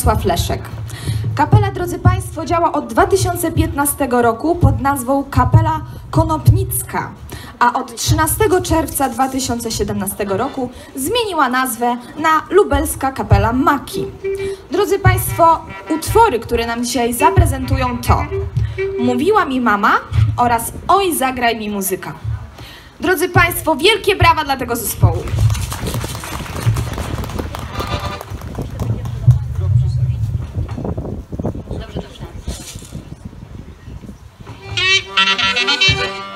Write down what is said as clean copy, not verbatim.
Jarosław Leszek. Kapela, drodzy Państwo, działa od 2015 roku pod nazwą Kapela Konopnicka, a od 13 czerwca 2017 roku zmieniła nazwę na Lubelska Kapela Maki. Drodzy Państwo, utwory, które nam dzisiaj zaprezentują, to Mówiła mi mama oraz Oj, zagraj mi muzyka. Drodzy Państwo, wielkie brawa dla tego zespołu. Dobrze.